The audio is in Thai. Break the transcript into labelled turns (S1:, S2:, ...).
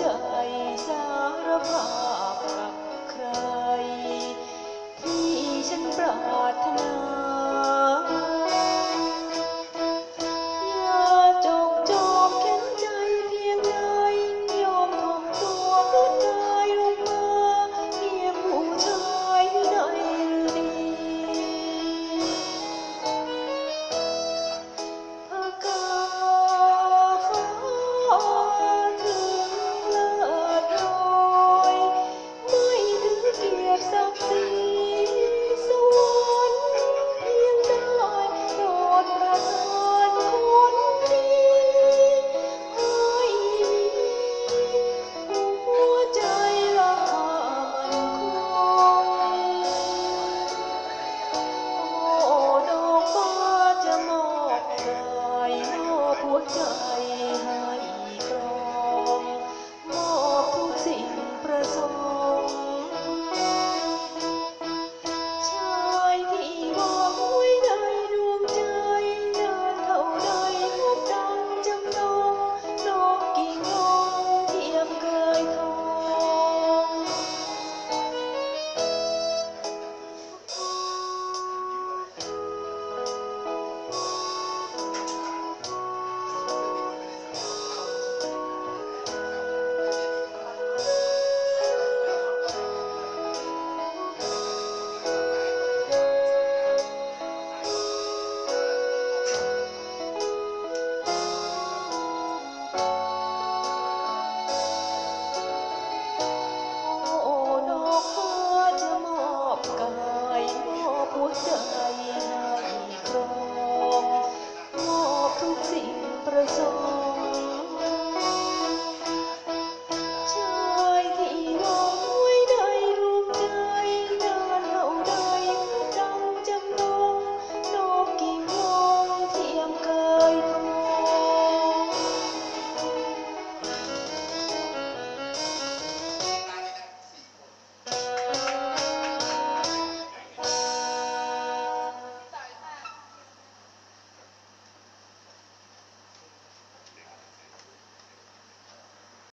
S1: ใจสารภาพกับใครที่ฉันปรารถนาอย่าจกจอมแค้นใจเพียงใดยอมถ่อมตัวขึ้นกายลงมาเพียงผู้ชายในฤดีพกาฟ้าถึงเลิศลอยไม่ถือเกียรติศักดิ์ศรีสวรรค์เพียงได้โปรดประทานคนดีให้หัวใจละมั่นคงโอ้ดอกฟ้าจะมอบกายมอบหัวใจ